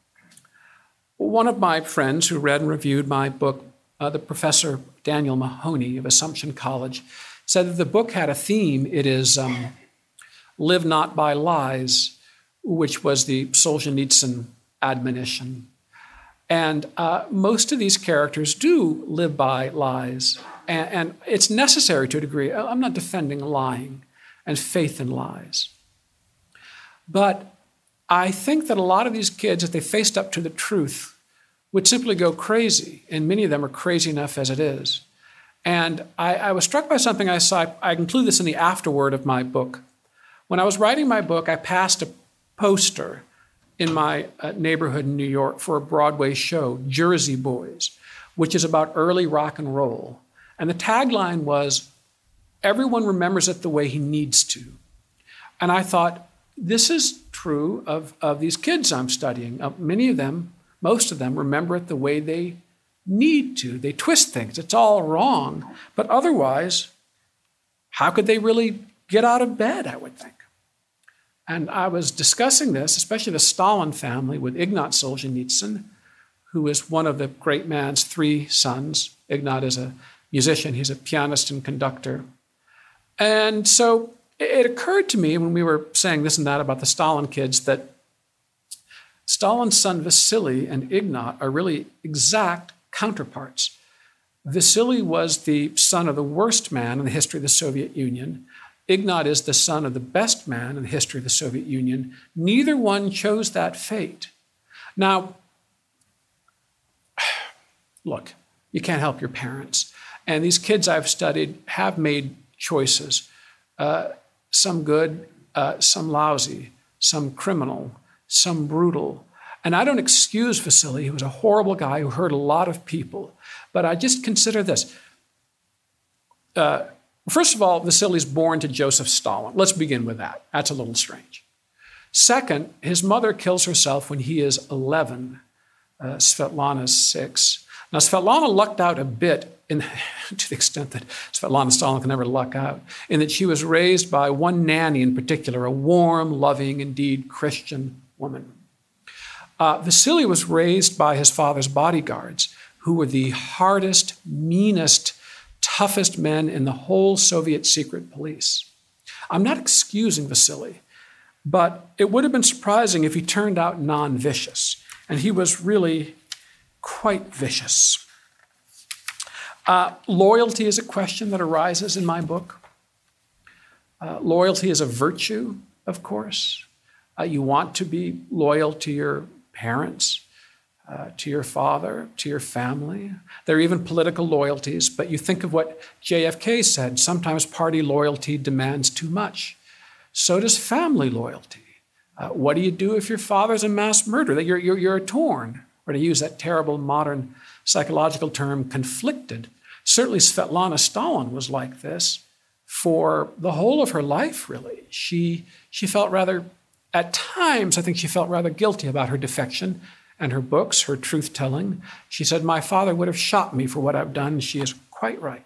one of my friends who read and reviewed my book, uh, the professor Daniel Mahoney of Assumption College, said that the book had a theme. It is um, live not by lies, which was the Solzhenitsyn admonition. And uh, most of these characters do live by lies, and, and it's necessary to a degree. I'm not defending lying and faith in lies. But I think that a lot of these kids, if they faced up to the truth, would simply go crazy, and many of them are crazy enough as it is. And I, I was struck by something I saw. I include this in the afterword of my book. When I was writing my book, I passed a poster in my uh, neighborhood in New York for a Broadway show, Jersey Boys, which is about early rock and roll. And the tagline was, "Everyone remembers it the way he needs to." And I thought, this is true of, of these kids I'm studying. Uh, many of them, most of them, remember it the way they need to. They twist things. It's all wrong. But otherwise, how could they really get out of bed, I would think? And I was discussing this, especially the Stalin family, with Ignat Solzhenitsyn, who is one of the great man's three sons. Ignat is a musician. He's a pianist and conductor. And so it occurred to me when we were saying this and that about the Stalin kids that Stalin's son Vasily and Ignat are really exact counterparts. Vasily was the son of the worst man in the history of the Soviet Union. Ignat is the son of the best man in the history of the Soviet Union. Neither one chose that fate. Now, look, you can't help your parents. And these kids I've studied have made choices, uh, some good, uh, some lousy, some criminal, some brutal. And I don't excuse Vasily. He was a horrible guy who hurt a lot of people. But I just consider this. Uh, First of all, Vasily's born to Josef Stalin. Let's begin with that. That's a little strange. Second, his mother kills herself when he is eleven. Uh, Svetlana's six. Now, Svetlana lucked out a bit in, to the extent that Svetlana Stalin can never luck out, in that she was raised by one nanny in particular, a warm, loving, indeed Christian woman. Uh, Vasily was raised by his father's bodyguards, who were the hardest, meanest, toughest men in the whole Soviet secret police. I'm not excusing Vasily, but it would have been surprising if he turned out non-vicious, and he was really quite vicious. Uh, loyalty is a question that arises in my book. Uh, loyalty is a virtue, of course. Uh, you want to be loyal to your parents, Uh, to your father, to your family. There are even political loyalties, but you think of what J F K said, sometimes party loyalty demands too much. So does family loyalty. Uh, what do you do if your father's a mass murderer? You're, you're, you're torn, or to use that terrible modern psychological term, conflicted. Certainly Svetlana Stalin was like this for the whole of her life, really. She, she felt rather, at times, I think she felt rather guilty about her defection and her books, her truth-telling. She said, my father would have shot me for what I've done. She is quite right.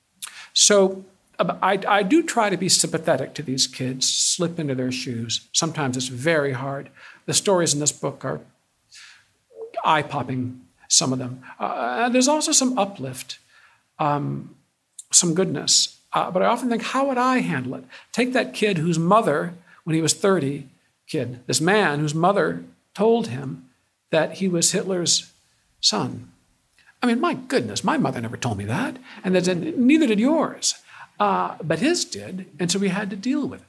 So I, I do try to be sympathetic to these kids, slip into their shoes. Sometimes it's very hard. The stories in this book are eye-popping, some of them. Uh, there's also some uplift, um, some goodness. Uh, but I often think, how would I handle it? Take that kid whose mother, when he was thirty, kid, this man whose mother told him that he was Hitler's son. I mean, my goodness, my mother never told me that, and that neither did yours. Uh, but his did, and so we had to deal with it.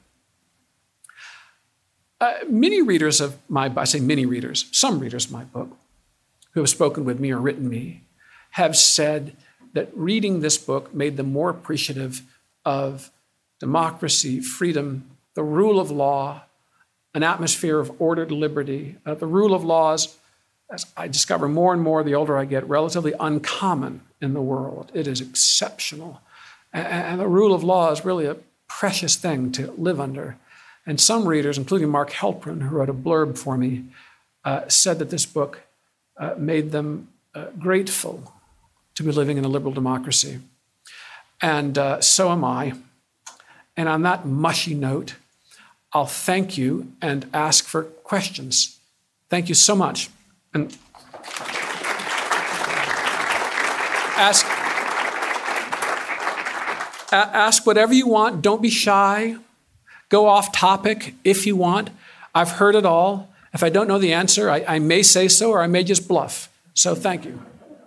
Uh, many readers of my, I say many readers, some readers of my book, who have spoken with me or written me, have said that reading this book made them more appreciative of democracy, freedom, the rule of law, an atmosphere of ordered liberty. Uh, the rule of law is, as I discover more and more the older I get, relatively uncommon in the world. It is exceptional. And, and the rule of law is really a precious thing to live under. And some readers, including Mark Helprin, who wrote a blurb for me, uh, said that this book uh, made them uh, grateful to be living in a liberal democracy. And uh, so am I. And on that mushy note, I'll thank you and ask for questions. Thank you so much. And ask, ask whatever you want. Don't be shy. Go off topic if you want. I've heard it all. If I don't know the answer, I, I may say so, or I may just bluff. So thank you.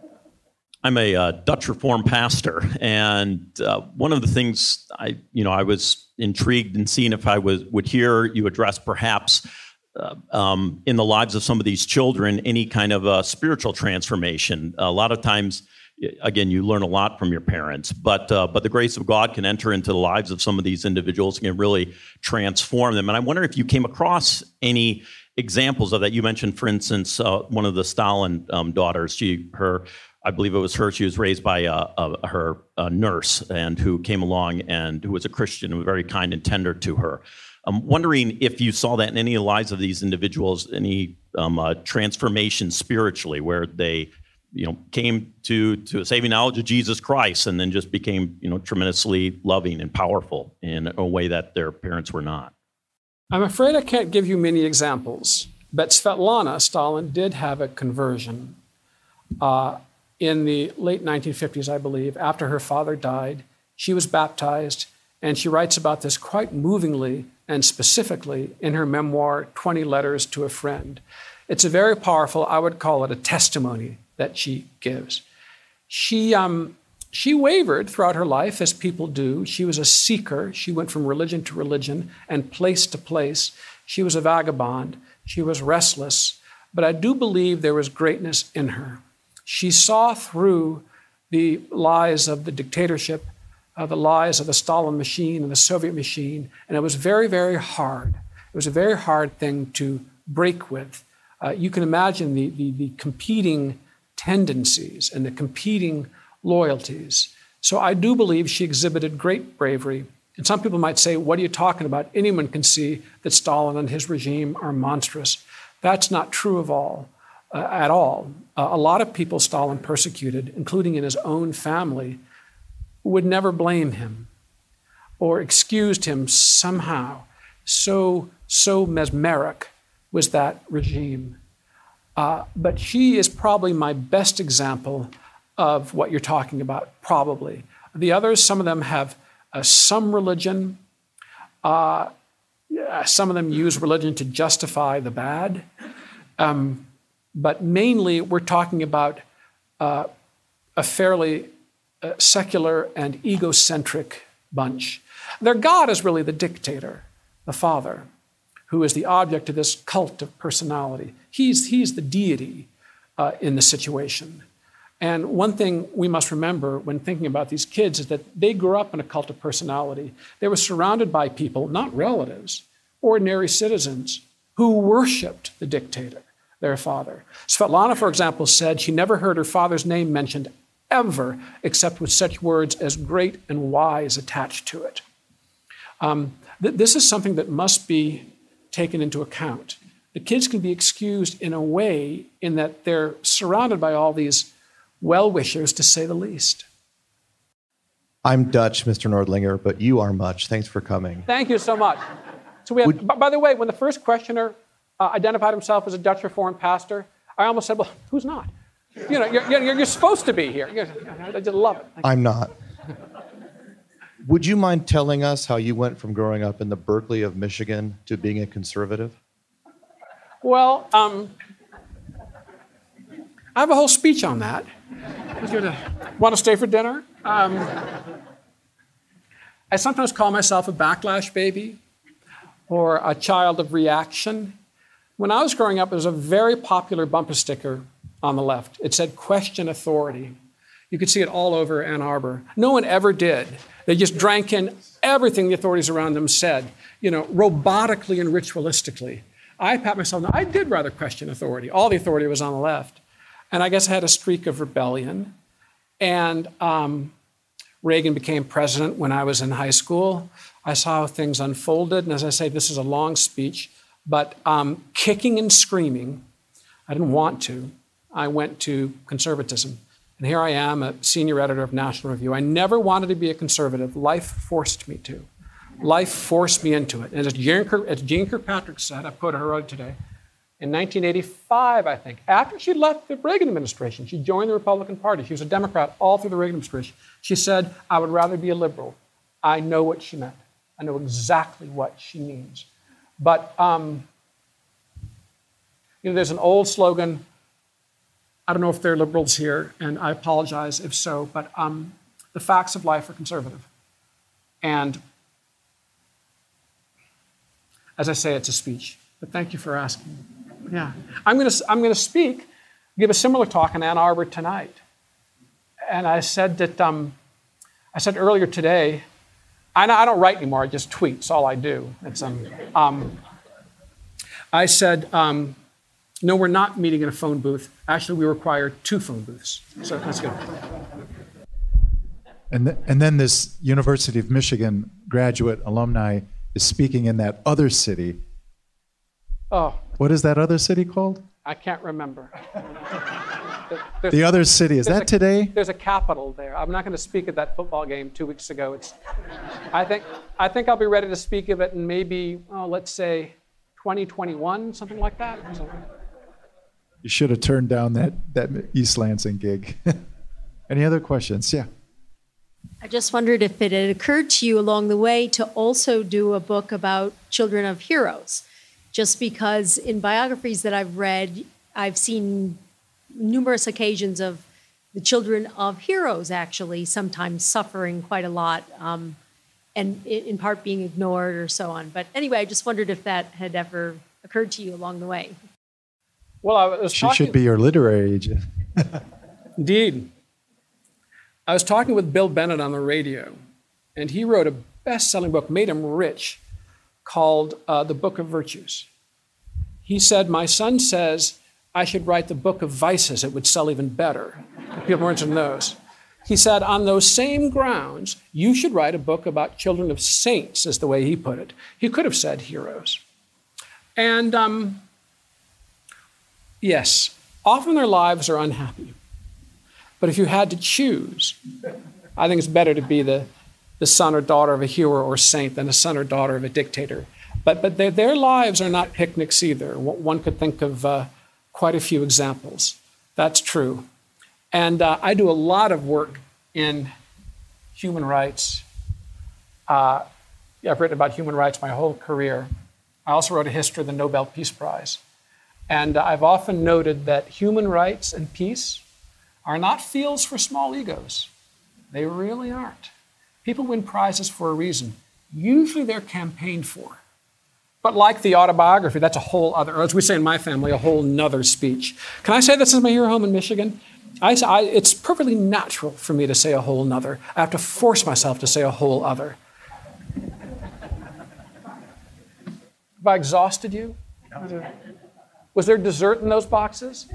I'm a uh, Dutch Reformed pastor, and uh, one of the things I, you know, I was intrigued in seeing if I was would hear you address perhaps uh, um, in the lives of some of these children any kind of a spiritual transformation. A lot of times, again, you learn a lot from your parents, but uh, but the grace of God can enter into the lives of some of these individuals and can really transform them. And I wonder if you came across any examples of that. You mentioned, for instance, uh, one of the Stalin um, daughters. She, her, I believe it was her. She was raised by uh, uh, her uh, nurse, and who came along and who was a Christian and was very kind and tender to her. I'm wondering if you saw that in any of the lives of these individuals, any um, uh, transformation spiritually, where they, you know, came to to a saving knowledge of Jesus Christ, and then just became, you know, tremendously loving and powerful in a way that their parents were not. I'm afraid I can't give you many examples, but Svetlana Stalin did have a conversion uh, in the late nineteen fifties, I believe. After her father died, she was baptized, and she writes about this quite movingly and specifically in her memoir, twenty letters to a Friend. It's a very powerful, I would call it a testimony that she gives. She, um, she wavered throughout her life, as people do. She was a seeker. She went from religion to religion and place to place. She was a vagabond. She was restless. But I do believe there was greatness in her. She saw through the lies of the dictatorship, uh, the lies of the Stalin machine and the Soviet machine, and it was very, very hard. It was a very hard thing to break with. Uh, you can imagine the, the, the competing tendencies and the competing loyalties. So I do believe she exhibited great bravery. And some people might say, what are you talking about? Anyone can see that Stalin and his regime are monstrous. That's not true of all, uh, at all. Uh, a lot of people Stalin persecuted, including in his own family, would never blame him or excused him somehow. So, so mesmeric was that regime. Uh, but she is probably my best example of what you're talking about, probably. The others, some of them have uh, some religion. Uh, some of them use religion to justify the bad. Um, but mainly, we're talking about uh, a fairly uh, secular and egocentric bunch. Their God is really the dictator, the father, who is the object of this cult of personality. He's, he's the deity uh, in the situation. And one thing we must remember when thinking about these kids is that they grew up in a cult of personality. They were surrounded by people, not relatives, ordinary citizens, who worshipped the dictator, their father. Svetlana, for example, said she never heard her father's name mentioned ever, except with such words as great and wise attached to it. Um, th- this is something that must be taken into account. The kids can be excused in a way in that they're surrounded by all these well-wishers, to say the least. I'm Dutch, Mister Nordlinger, but you are much. Thanks for coming. Thank you so much. So we have, Would, by the way, when the first questioner uh, identified himself as a Dutch Reformed pastor, I almost said, well, who's not? You know, you're, you're, you're supposed to be here. You're, I just love it. I'm not. Would you mind telling us how you went from growing up in the Berkeley of Michigan to being a conservative? Well, um, I have a whole speech on that. Want to stay for dinner? Um, I sometimes call myself a backlash baby or a child of reaction. When I was growing up, there was a very popular bumper sticker on the left. It said, question authority. You could see it all over Ann Arbor. No one ever did. They just drank in everything the authorities around them said, you know, robotically and ritualistically. I pat myself, no, I did rather question authority. All the authority was on the left. And I guess I had a streak of rebellion. And um, Reagan became president when I was in high school. I saw how things unfolded. And as I say, this is a long speech. But um, kicking and screaming, I didn't want to. I went to conservatism. And here I am, a senior editor of National Review. I never wanted to be a conservative. Life forced me to. Life forced me into it. And as Jean, as Jean Kirkpatrick said, I quoted her earlier today, in nineteen eighty-five, I think, after she left the Reagan administration, she joined the Republican Party. She was a Democrat all through the Reagan administration. She said, I would rather be a liberal. I know what she meant. I know exactly what she means. But um, You know, there's an old slogan. I don't know if there are liberals here, and I apologize if so, but um, the facts of life are conservative. And as I say, it's a speech. But thank you for asking. Yeah. I'm going to I'm going to speak, give a similar talk in Ann Arbor tonight. And I said that, um, I said earlier today, I, I don't write anymore, I just tweet. It's all I do. It's, um, um, I said, um, no, we're not meeting in a phone booth. Actually, we require two phone booths. So that's good. And, th- and then this University of Michigan graduate alumni is speaking in that other city. Oh. What is that other city called? I can't remember. There's, the other city, is that a, today? There's a capital there. I'm not going to speak at that football game two weeks ago. It's, I think, I think I'll be ready to speak of it in maybe, oh, let's say, twenty twenty-one, something like that. So, you should have turned down that, that East Lansing gig. Any other questions? Yeah. I just wondered if it had occurred to you along the way to also do a book about children of heroes, just because in biographies that I've read, I've seen numerous occasions of the children of heroes actually sometimes suffering quite a lot, um, and in part being ignored or so on. But anyway, I just wondered if that had ever occurred to you along the way. Well, I was she talking... should be your literary agent. Indeed. I was talking with Bill Bennett on the radio, and he wrote a best-selling book, made him rich, called uh, The Book of Virtues. He said, my son says I should write the Book of Vices. It would sell even better. People weren't in those. He said, on those same grounds, you should write a book about children of saints, is the way he put it. He could have said heroes. And um, yes, often their lives are unhappy. But if you had to choose, I think it's better to be the, the son or daughter of a hero or saint than a son or daughter of a dictator. But, but their, their lives are not picnics either. One could think of uh, quite a few examples. That's true. And uh, I do a lot of work in human rights. Uh, I've written about human rights my whole career. I also wrote a history of the Nobel Peace Prize. And uh, I've often noted that human rights and peace are not fields for small egos. They really aren't. People win prizes for a reason. Usually they're campaigned for. But like the autobiography, that's a whole other, or as we say in my family, a whole nother speech. Can I say this is my hero home in Michigan? I, I, it's perfectly natural for me to say a whole nother. I have to force myself to say a whole other. Have I exhausted you? Was there dessert in those boxes?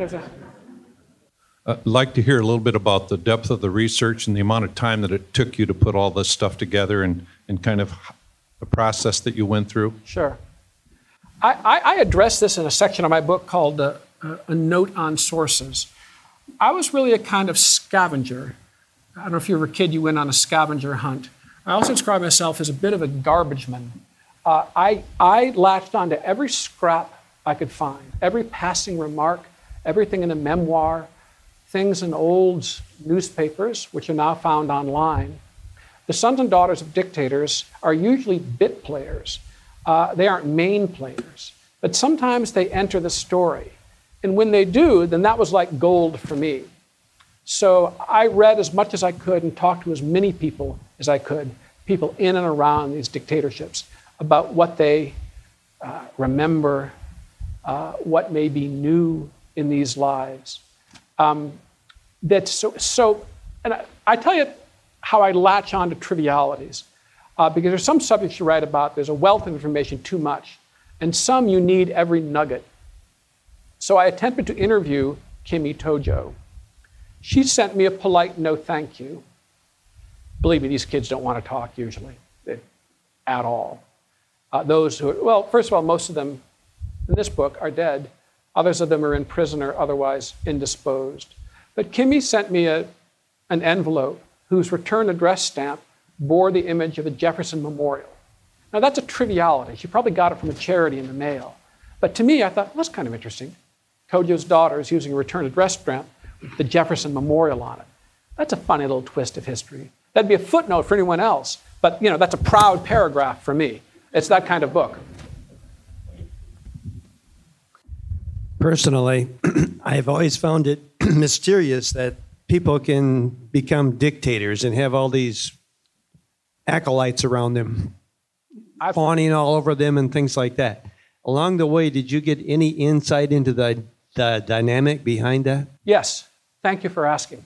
I'd like to hear a little bit about the depth of the research and the amount of time that it took you to put all this stuff together, and, and kind of the process that you went through. Sure. I, I, I address this in a section of my book called uh, A Note on Sources. I was really a kind of scavenger. I don't know if you were a kid, you went on a scavenger hunt. I also describe myself as a bit of a garbage man. Uh, I, I latched onto every scrap I could find, every passing remark, everything in a memoir, things in old newspapers, which are now found online. The sons and daughters of dictators are usually bit players. Uh, they aren't main players, but sometimes they enter the story. And when they do, then that was like gold for me. So I read as much as I could and talked to as many people as I could, people in and around these dictatorships, about what they uh, remember, uh, what may be new in these lives. Um, that's so, so, and I, I tell you how I latch on to trivialities, uh, because there's some subjects you write about, there's a wealth of information, too much, and some you need every nugget. So I attempted to interview Kimi Tojo. She sent me a polite no thank you. Believe me, these kids don't want to talk usually, they, at all. Uh, those who, well, first of all, most of them in this book are dead. Others of them are in prison or otherwise indisposed. But Kimi sent me a, an envelope whose return address stamp bore the image of the Jefferson Memorial. Now that's a triviality. She probably got it from a charity in the mail. But to me, I thought, well, that's kind of interesting. Tojo's daughter is using a return address stamp with the Jefferson Memorial on it. That's a funny little twist of history. That'd be a footnote for anyone else. But you know, that's a proud paragraph for me. It's that kind of book. Personally, I've always found it mysterious that people can become dictators and have all these acolytes around them, I've, fawning all over them and things like that. Along the way, did you get any insight into the, the dynamic behind that? Yes. Thank you for asking.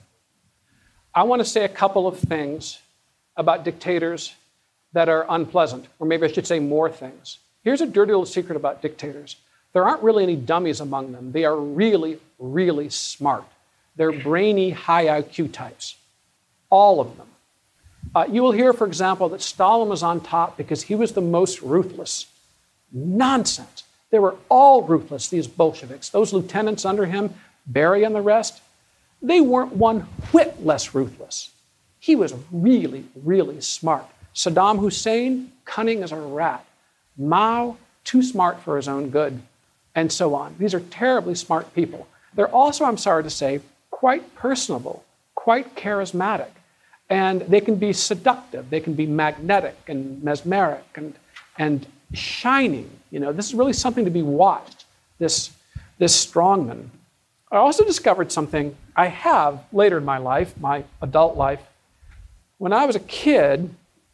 I want to say a couple of things about dictators that are unpleasant, or maybe I should say more things. Here's a dirty little secret about dictators. There aren't really any dummies among them. They are really, really smart. They're brainy, high I Q types. All of them. Uh, you will hear, for example, that Stalin was on top because he was the most ruthless. Nonsense. They were all ruthless, these Bolsheviks. Those lieutenants under him, Berry and the rest, they weren't one whit less ruthless. He was really, really smart. Saddam Hussein, cunning as a rat. Mao, too smart for his own good, and so on. These are terribly smart people. They're also, I'm sorry to say, quite personable, quite charismatic, and they can be seductive. They can be magnetic and mesmeric and, and shining. You know, this is really something to be watched, this, this strongman. I also discovered something I have later in my life, my adult life. When I was a kid,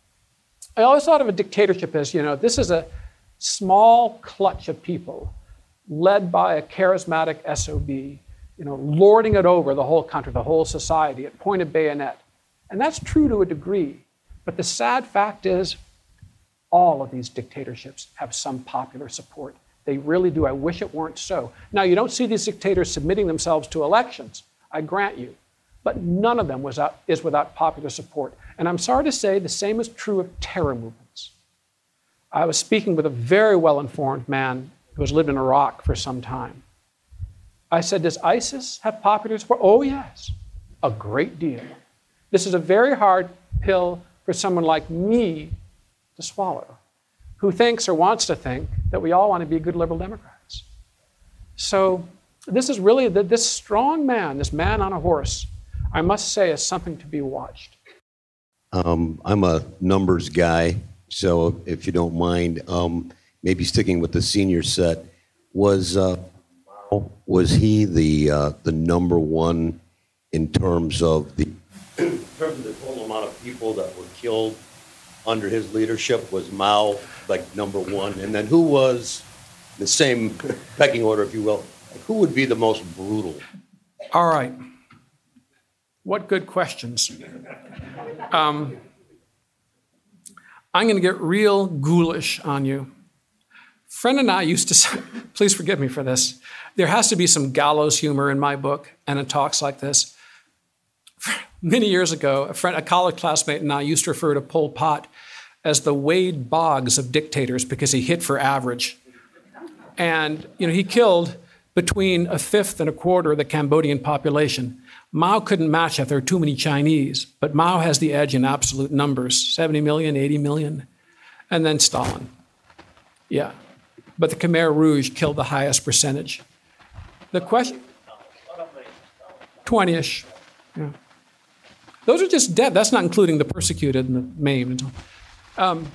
I always thought of a dictatorship as, you know, this is a small clutch of people led by a charismatic S O B, you know, lording it over the whole country, the whole society at point of bayonet. And that's true to a degree. But the sad fact is, all of these dictatorships have some popular support. They really do. I wish it weren't so. Now, you don't see these dictators submitting themselves to elections, I grant you. But none of them was out, is without popular support. And I'm sorry to say the same is true of terror movements. I was speaking with a very well-informed man who has lived in Iraq for some time. I said, does ISIS have popular support? Oh, yes, a great deal. This is a very hard pill for someone like me to swallow, who thinks or wants to think that we all want to be good liberal Democrats. So this is really, the, this strong man, this man on a horse, I must say, is something to be watched. Um, I'm a numbers guy, so if you don't mind, um, maybe sticking with the senior set, was uh, was he the uh, the number one in terms of the in terms of the total amount of people that were killed under his leadership? Was Mao like number one, and then who was the same pecking order, if you will? Like, who would be the most brutal? All right. What good questions. Um, I'm going to get real ghoulish on you. Friend and I used to say, please forgive me for this, there has to be some gallows humor in my book and in talks like this. Many years ago, a friend, a college classmate and I used to refer to Pol Pot as the Wade Boggs of dictators because he hit for average. And you know, he killed between a fifth and a quarter of the Cambodian population. Mao couldn't match that. There are too many Chinese, but Mao has the edge in absolute numbers, seventy million, eighty million, and then Stalin. Yeah, but the Khmer Rouge killed the highest percentage. The question, twenty-ish. Yeah. Those are just dead. That's not including the persecuted and the maimed. Um,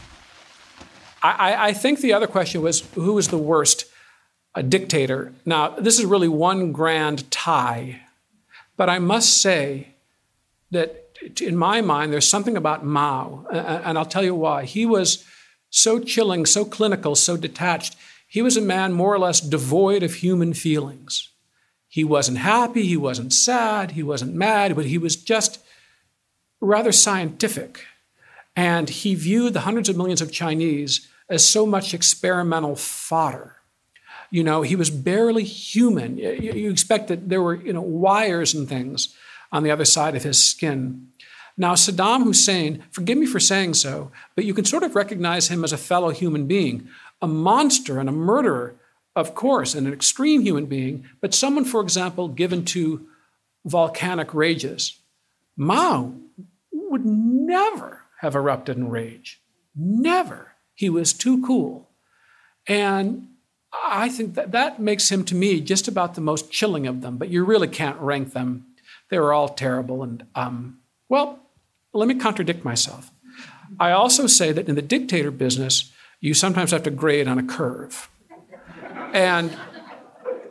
I, I think the other question was, who was the worst? A dictator. Now, this is really one grand tie. But I must say that in my mind, there's something about Mao, and I'll tell you why. He was so chilling, so clinical, so detached. He was a man more or less devoid of human feelings. He wasn't happy, he wasn't sad, he wasn't mad, but he was just rather scientific. And he viewed the hundreds of millions of Chinese as so much experimental fodder. You know, he was barely human. You, you expect that there were, you know, wires and things on the other side of his skin. Now, Saddam Hussein, forgive me for saying so, but you can sort of recognize him as a fellow human being, a monster and a murderer, of course, and an extreme human being, but someone, for example, given to volcanic rages. Mao would never have erupted in rage. Never. He was too cool. And I think that that makes him, to me, just about the most chilling of them, but you really can't rank them. They were all terrible. And, um, well, let me contradict myself. I also say that in the dictator business, you sometimes have to grade on a curve. And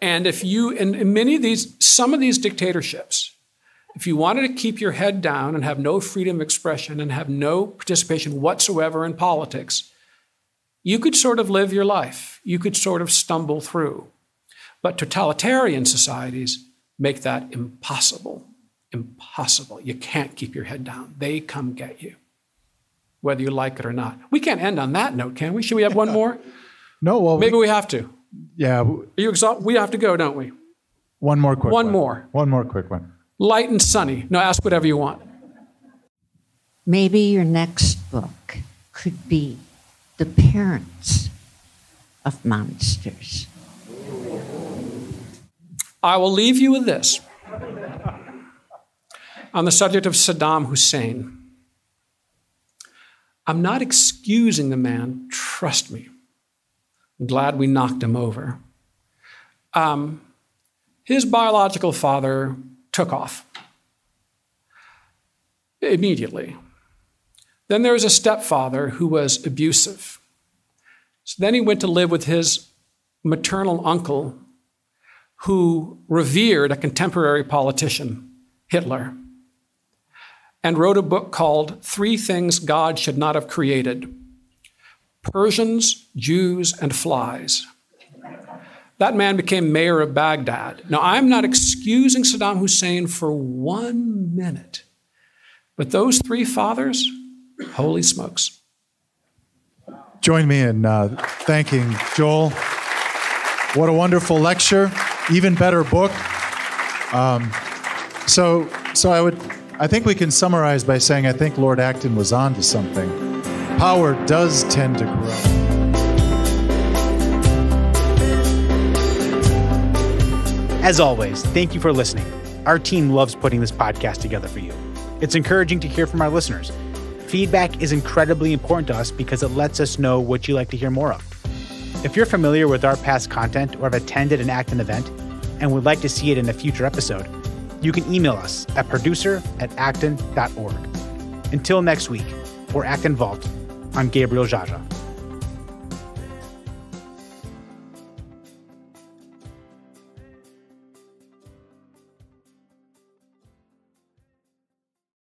And if you, in, in many of these, some of these dictatorships, if you wanted to keep your head down and have no freedom of expression and have no participation whatsoever in politics, you could sort of live your life. You could sort of stumble through. But totalitarian societies make that impossible. Impossible. You can't keep your head down. They come get you, whether you like it or not. We can't end on that note, can we? Should we have one more? No, well, maybe we, we have to. Yeah. Are you exhausted? We have to go, don't we? One more quick one. One more. One more quick one. Light and sunny. No, ask whatever you want. Maybe your next book could be The Parents of Monsters. I will leave you with this. On the subject of Saddam Hussein. I'm not excusing the man, trust me. I'm glad we knocked him over. Um, his biological father took off immediately. Then there was a stepfather who was abusive. So then he went to live with his maternal uncle, who revered a contemporary politician, Hitler, and wrote a book called Three Things God Should Not Have Created: Persians, Jews, and Flies. That man became mayor of Baghdad. Now, I'm not excusing Saddam Hussein for one minute, but those three fathers, holy smokes. Join me in uh, thanking Joel. What a wonderful lecture. Even better book. Um, so, so I would, I think we can summarize by saying I think Lord Acton was on to something. Power does tend to corrupt. As always, thank you for listening. Our team loves putting this podcast together for you. It's encouraging to hear from our listeners. Feedback is incredibly important to us because it lets us know what you like to hear more of. If you're familiar with our past content or have attended an Acton event and would like to see it in a future episode, you can email us at producer at acton dot org. Until next week, for Acton Vault, I'm Gabriel Jaja.